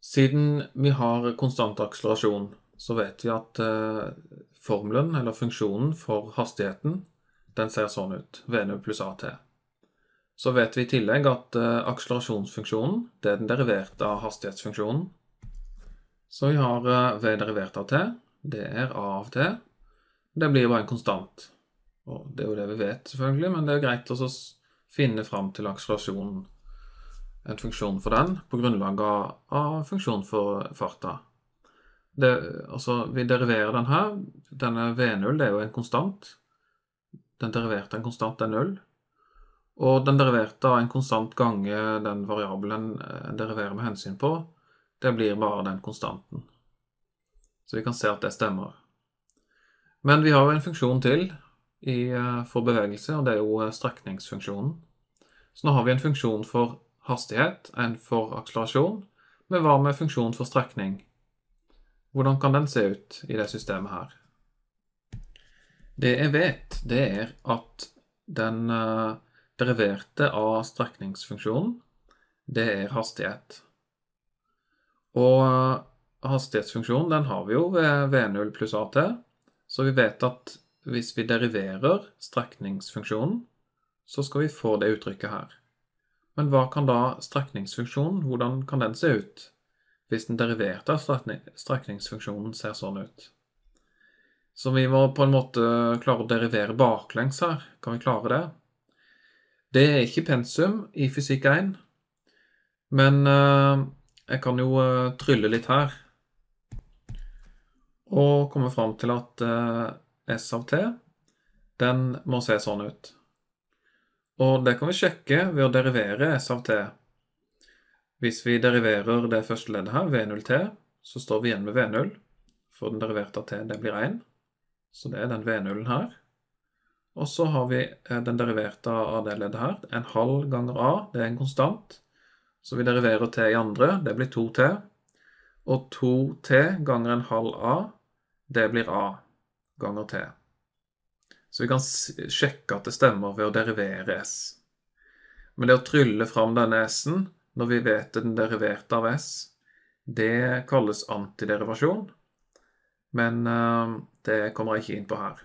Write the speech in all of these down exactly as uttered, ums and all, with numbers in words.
Siden vi har konstant akselerasjon, så vet vi at eh, formelen, eller funksjonen for hastigheten, den ser sånn ut, v null pluss at. Så vet vi i tillegg at eh, akselerasjonsfunksjonen, det er den deriverte av hastighetsfunksjonen. Så vi har eh, v derivert av t, det er a av t, det blir bare en konstant. Og det er jo det vi vet selvfølgelig, men det er greit å finne frem til akselerasjonen, en funksjon for den, på grunnlag av, av funksjon for farta. Det, altså, vi deriverer den her, denne v null, det er jo en konstant. Den deriverte en konstant er null. Og den deriverte av en konstant ganger den variabelen en deriverer med hensyn på, det blir bare den konstanten. Så vi kan se at det stemmer. Men vi har jo en funksjon til i, for bevegelse, og det er jo strekningsfunksjonen. Så nå har vi en funksjon for hastighet, en for akselerasjon, men hva med funksjon for strekning? Hvordan kan den se ut i det systemet her? Det jeg vet, det er at den uh, deriverte av strekningsfunksjonen, det er hastighet. Og uh, hastighetsfunksjonen, den har vi jo ved v null pluss at, så vi vet at hvis vi deriverer strekningsfunksjonen, så skal vi få det uttrykket her. Men hva kan da strekningsfunksjonen, hvordan kan den se ut, hvis den deriverte av strekningsfunksjonen ser sånn ut? Så vi må på en måte klare å derivere baklengs her. Kan vi klare det? Det er ikke pensum i fysikk én, men uh, jeg kan jo uh, trylle litt her, og komme frem til at uh, s av t, den må se sånn ut. Og det kan vi sjekke ved å derivere s av t. Hvis vi deriverer det første leddet her, v null t, så står vi igjen med v null, for den deriverte av t, det blir én. Så det er den v nullen her. Og så har vi den deriverte av det leddet her, en halv ganger a, det er en konstant. Så vi deriverer t i andre, det blir to t. Og to t ganger en halv a, det blir a ganger t. Så vi kan sjekke at det stemmer ved å derivere s. Men det å trylle fram denne s-en, når vi vet den deriverte av s, det kalles antiderivasjon. Men uh, det kommer jeg ikke inn på her.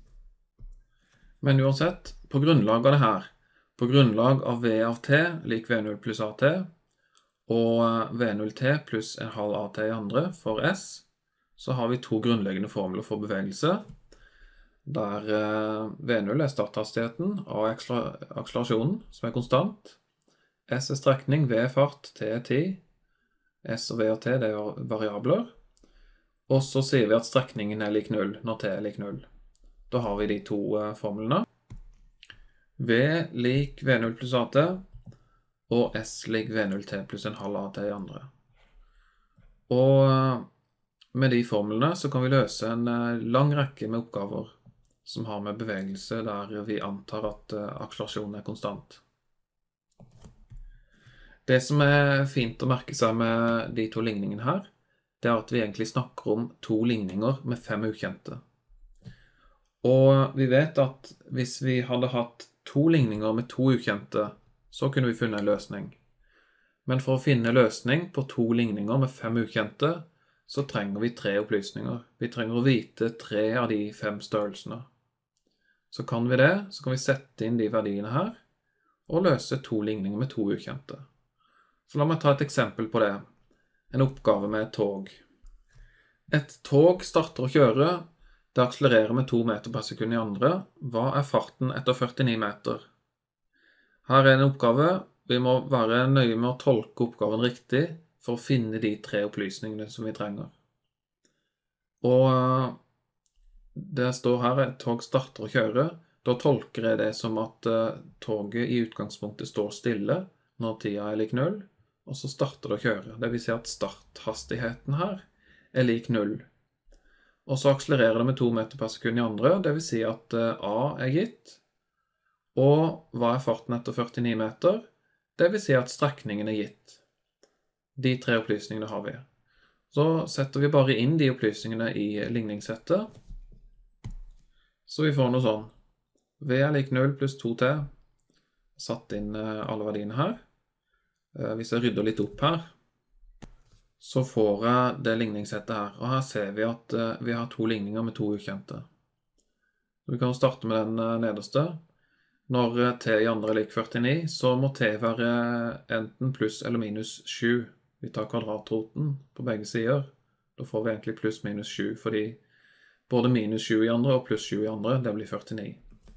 Men uansett, på grunnlag av det her, på grunnlag av v av t lik v null pluss at, og v null t pluss en halv at i andre for s, så har vi to grunnleggende formler for bevegelse, der uh, v null er starthastigheten og akselerasjonen, som er konstant. S er strekning, v er fart, t er tid. S og v og t det er variabler. Og så sier vi at strekningen er lik null når t er lik null. Da har vi de to uh, formlene. V lik v null pluss at, og s lik v null t pluss en halv at i andre. Og uh, med de formlene så kan vi løse en uh, lang rekke med oppgaver som har med bevegelse der vi antar at uh, akselerasjonen er konstant. Det som er fint å merke seg med de to ligningene her, det er at vi egentlig snakker om to ligninger med fem ukjente. Og vi vet at hvis vi hadde hatt to ligninger med to ukjente, så kunne vi funnet en løsning. Men for å finne løsning på to ligninger med fem ukjente, så trenger vi tre opplysninger. Vi trenger å vite tre av de fem størrelsene. Så kan vi det, så kan vi sette inn de verdiene her, og løse to ligninger med to ukjente. Så la meg ta et eksempel på det. En oppgave med et tog. Et tog starter å kjøre, det akselererer med to meter per sekund i andre. Hva er farten etter førtini meter? Her er en oppgave. Vi må være nøye med å tolke oppgaven riktig for å finne de tre opplysningene som vi trenger. Og det står her et tog starter å kjøre. Da tolker jeg det som at toget i utgangspunktet står stille når tida er lik null, og så starter det å kjøre. Det vil si at starthastigheten her er lik null. Og så akselererer det med to meter per sekund i andre, det vil si at A er gitt. Og hva er farten etter førtini meter? Det vil si at strekningen er gitt. De tre opplysningene har vi. Så setter vi bare inn de opplysningene i ligningssettet. Så vi får noe sånn. V er lik null pluss to t. Satt inn alle verdiene her. Hvis jeg rydder litt opp her, så får jeg det ligningssettet her. Og her ser vi at uh, vi har to ligninger med to ukjente. Vi kan starte med den uh, nederste. Når uh, t i andre er lik førtini, så må t være enten pluss eller minus sju. Vi tar kvadratroten på begge sider. Da får vi egentlig pluss minus sju, fordi både minus sju i andre og pluss sju i andre, det blir førtini.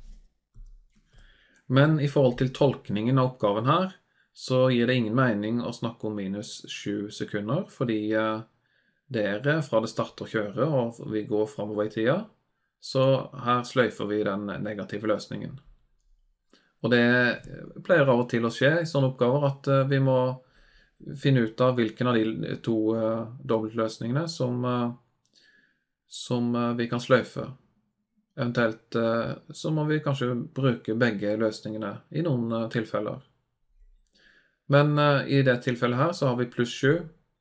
Men i forhold til tolkningen av oppgaven her, så gir det ingen mening å snakke om minus sju sekunder, fordi det er fra det starter å kjøre, og vi går fremover i tida, så her sløyfer vi den negative løsningen. Og det pleier av og til å skje i sånne oppgaver at vi må finne ut av hvilken av de to dobbeltløsningene som, som vi kan sløyfe. Eventuelt så må vi kanskje bruke begge løsningene i noen tilfeller. Men i det tilfellet her så har vi pluss sju.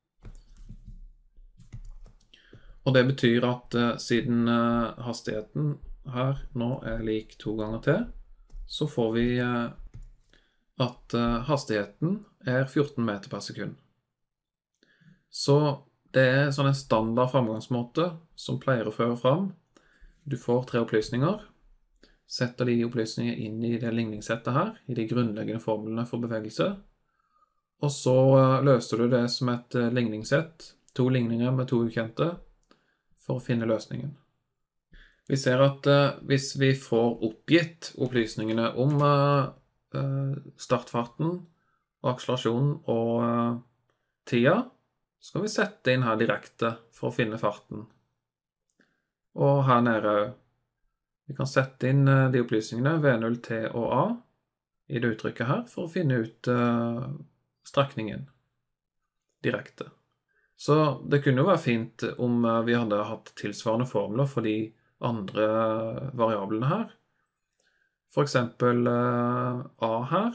Og det betyr at siden hastigheten her nå er lik to ganger t, så får vi at hastigheten er fjorten meter per sekund. Så det er sånn en standard framgangsmåte som pleier å føre fram. Du får tre opplysninger, setter de opplysningene inn i det ligningssettet her, i de grunnleggende formlene for bevegelse, og så løser du det som et ligningssett, to ligninger med to ukjente, for å finne løsningen. Vi ser at uh, hvis vi får oppgitt opplysningene om uh, startfarten, akselerasjonen og uh, tida, så kan vi sette inn her direkte for å finne farten. Og her nede, vi kan sette inn de opplysningene V null, T og A i det uttrykket her, for å finne ut uh, strekningen direkte. Så det kunne jo være fint om vi hadde hatt tilsvarende formler for de andre variablene her. For eksempel uh, A her.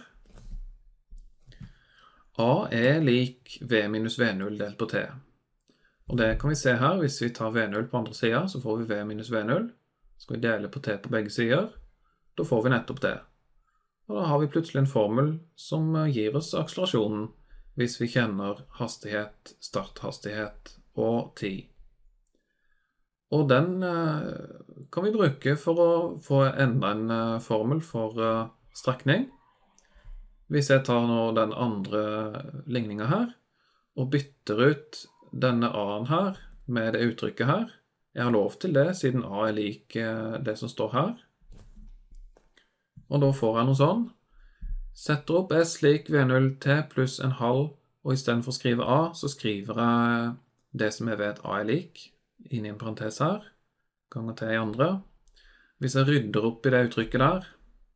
A er lik V minus V null delt på T. Og det kan vi se her, hvis vi tar V null på andre siden, så får vi V minus V null. Så skal vi dele på T på begge sider. Da får vi nettopp det. Og da har vi plutselig en formel som gir oss akselerasjonen, hvis vi kjenner hastighet, starthastighet og tid. Og den kan vi bruke for å få enda en formel for strekning. Hvis jeg tar nå den andre ligningen her, og bytter ut denne A-en her med det uttrykket her. Jeg har lov til det, siden A er lik det som står her. Og da får jeg noe sånn. Setter opp S lik V null T pluss en halv, og i stedet for å skrive A, så skriver jeg det som jeg vet A er lik, inn i en parentes her, ganger T i andre. Hvis jeg rydder opp i det uttrykket der,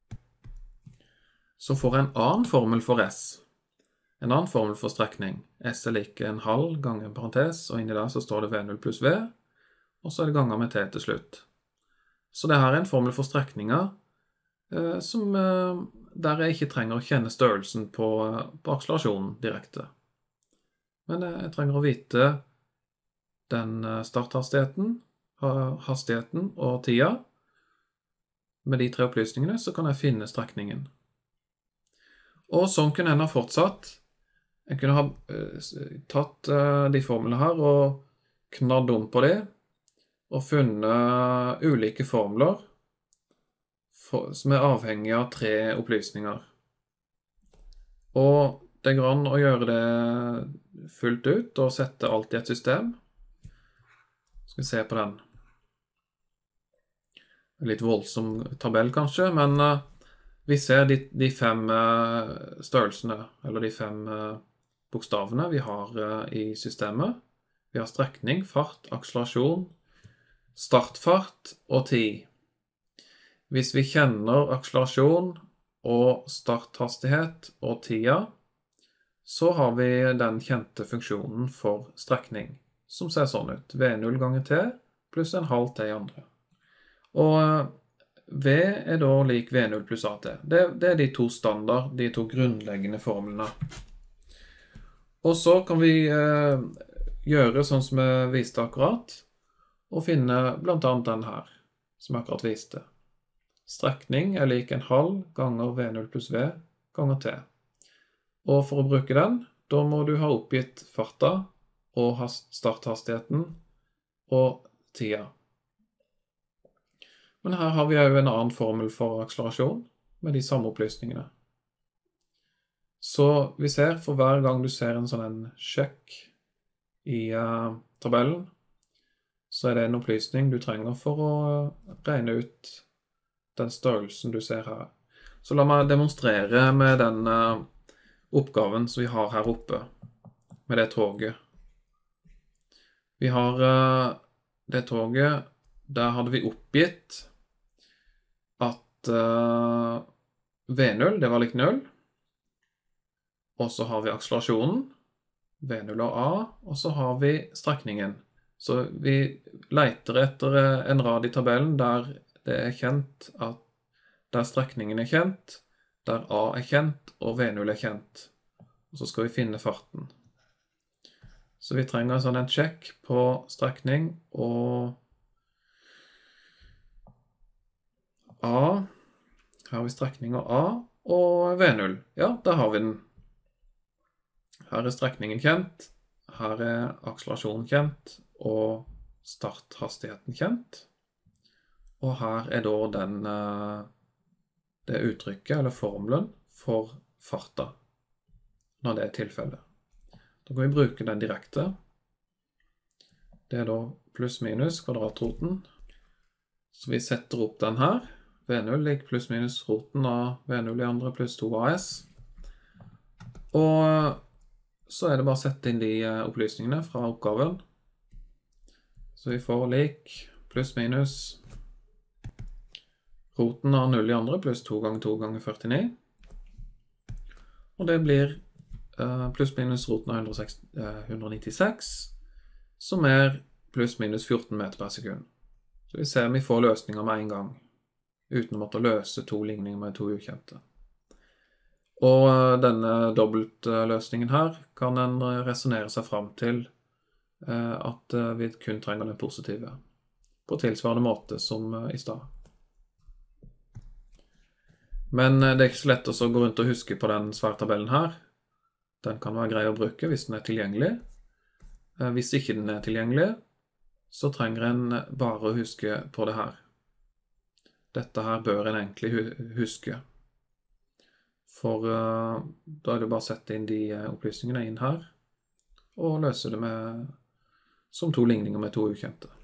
så får jeg en annen formel for S. En annen formel for strekning. S er like en halv ganger en parentes, og inni der så står det V null pluss V, og så er det ganger med T til slutt. Så det her er en formel for strekninger, eh, som, eh, der jeg ikke trenger å kjenne størrelsen på, på akselerasjonen direkte. Men jeg trenger å vite den starthastigheten, hastigheten og tida. Med de tre opplysningene så kan jeg finne strekningen. Og sånn kunne jeg ha fortsatt. Jeg kunne ha uh, tatt uh, de formlene her og knadd om på det, og funnet ulike formler for, som er avhengige av tre opplysninger. Og det går an å gjøre det fullt ut og sette alt i et system. Skal vi se på den. En litt voldsom tabell kanskje, men uh, vi ser de, de fem uh, størrelsene, eller de fem uh, bokstavene vi har uh, i systemet. Vi har strekning, fart, akselerasjon, startfart og tid. Hvis vi kjenner akselerasjon og starthastighet og tida, så har vi den kjente funksjonen for strekning, som ser sånn ut. V null ganger T pluss en halv T i andre. Og uh, V er da lik V null pluss A T. Det, det er de to standard, de to grunnleggende formlene. Og så kan vi eh, gjøre sånn som jeg viste akkurat, og finne blant annet den her, som jeg akkurat viste. Strekning er lik en halv ganger V null pluss V ganger T. Og for å bruke den, da må du ha oppgitt farta, og starthastigheten og tida. Men her har vi jo en annen formel for akselerasjon med de samme opplysningene. Så vi ser for hver gang du ser en sånn en sjekk i uh, tabellen, så er det en opplysning du trenger for å regne ut den størrelsen du ser her. Så la meg demonstrere med den uh, oppgaven som vi har her oppe, med det toget. Vi har uh, det toget, der hadde vi oppgitt at uh, V null, det var lik null, og så har vi akselerasjonen, V null og A, og så har vi strekningen. Så vi leter etter en rad i tabellen der det er kjent at der strekningen er kjent, der A er kjent og V null er kjent. Og så skal vi finne farten. Så vi trenger sånn en sjekk på strekning og A. Her har vi strekning og A og V null. Ja, der har vi den. Her er strekningen kjent, her er akselerasjonen kjent og starthastigheten kjent. Og her er da den, det uttrykket, eller formelen, for farta, når det er tilfellet. Da kan vi bruke den direkte. Det er da pluss minus kvadratroten. Så vi setter opp den her. V null lik pluss minus roten av V null i andre pluss to A S. Og så er det bare å sette inn de opplysningene fra oppgaven. Så vi får lik pluss minus roten av null i andre pluss to ganger to ganger førtini. Og det blir uh, pluss minus roten av hundre nittiseks, som er pluss minus fjorten meter per sekund. Så vi ser vi får løsninger med en gang, uten å måtte løse to ligninger med to ukjente. Og uh, denne dobbeltløsningen her kan en resonere seg frem til uh, at uh, vi kun trenger den positive, på tilsvarende måte som uh, i stad. Men det er ikke så lett å gå rundt og huske på den sværtabellen her. Den kan være grei å bruke hvis den er tilgjengelig. Hvis ikke den er tilgjengelig, så trenger en bare å huske på det her. Dette her bør en egentlig huske. For uh, da er det bare å sette inn de opplysningene inn her, og løse det med, som to ligninger med to ukjente.